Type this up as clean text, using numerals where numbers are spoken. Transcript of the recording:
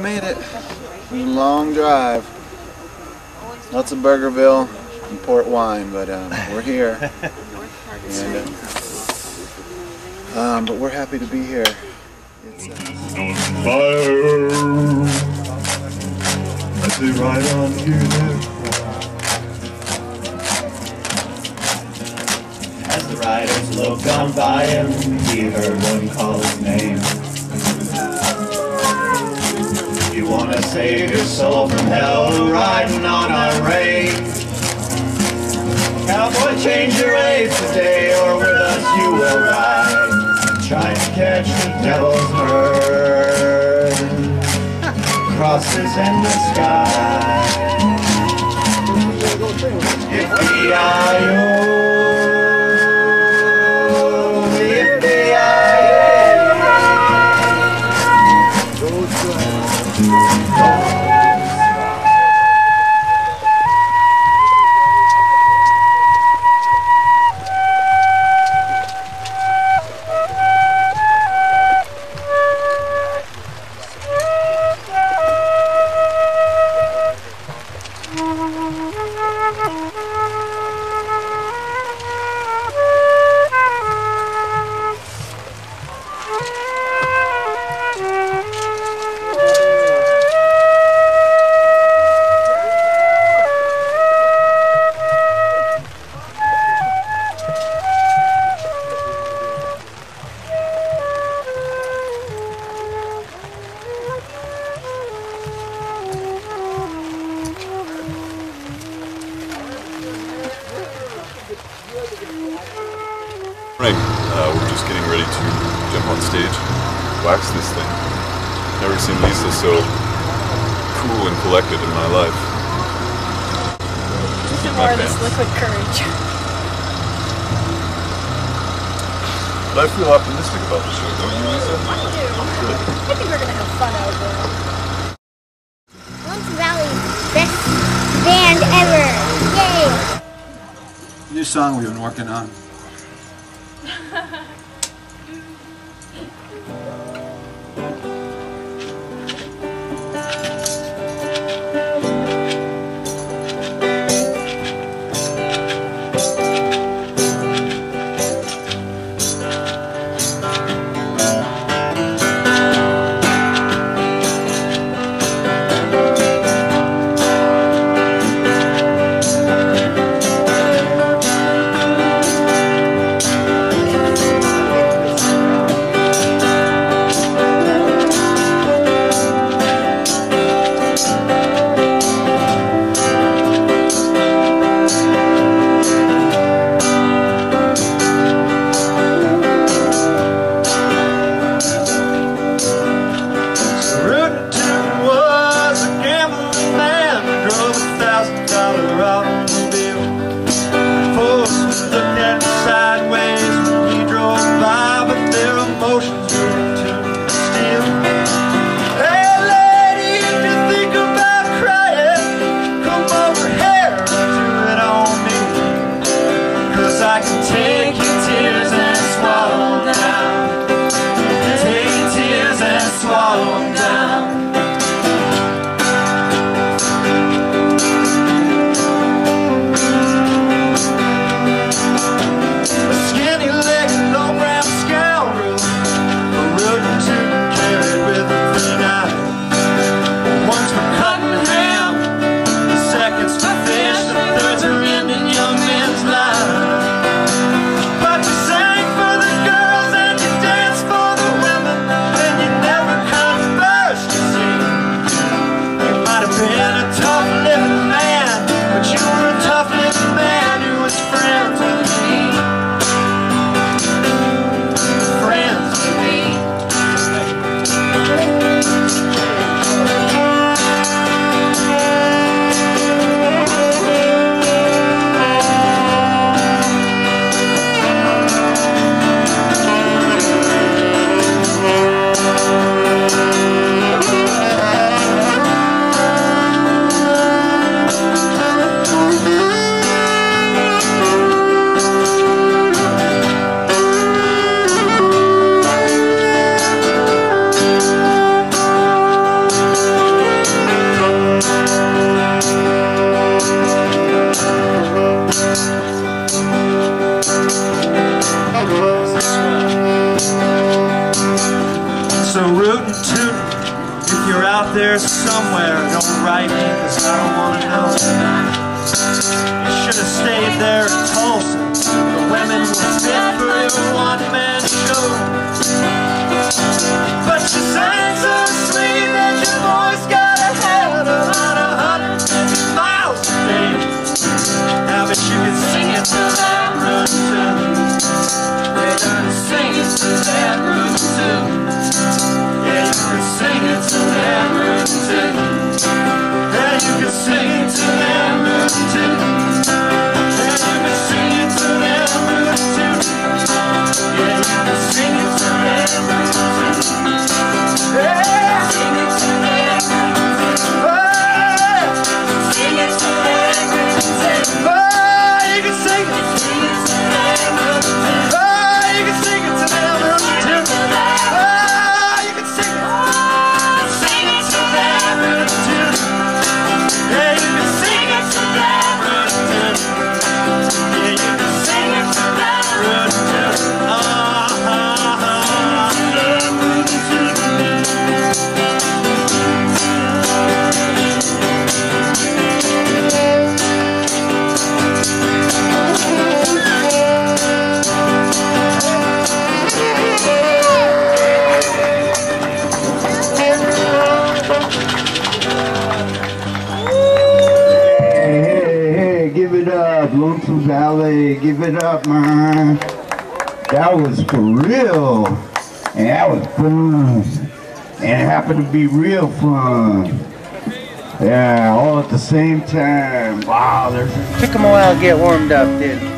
made it. It was a long drive. Lots of Burgerville and port wine, but we're here. And, but we're happy to be here. It's fire. I say right on here. As the riders looked on by him, he heard one call his name. You wanna save your soul from hell, riding on our range. Cowboy, change your ways today, or with us you will ride. Try to catch the devil's herd, crosses in the sky. Yippee-yi-yo. We're just getting ready to jump on stage, wax this thing. Never seen Lisa so cool and collected in my life. Just more of this liquid courage. But I feel optimistic about the show, don't you, Lisa? I do. Good. I think we're going to have fun out there. Lonesome Valley's best band ever. Yay! new song we've been working on. out there somewhere. Don't write me, cause I don't wanna know. You should have stayed there in Tulsa. The women were fit for your one-man show. But you sang so sweet that your voice got ahead about 150 miles a day. I bet you could sing it to that Rootin. Yeah, you could sing it to that Rootin. Yeah, you could sing it to that Rootin. Yeah, you could sing it to that Rootin. Yeah, you could sing it to that Rootin. Yeah, you could sing it to that Rootin. Yeah, sing it to that Rootin. Sing it to that Rootin. Oh, you can sing it. Sing it to that Rootin. Oh, you can sing it to that Rootin. Oh, you can sing it. Sing it to that Rootin. Yeah, you can sing it to that Rootin. Yeah, you can sing it to that Rootin. Hey, give it up, Lonesome Valley, give it up, man. That was for real, and that was fun, and it happened to be real fun. Yeah, all at the same time. Wow, took them a while to get warmed up, didn't it?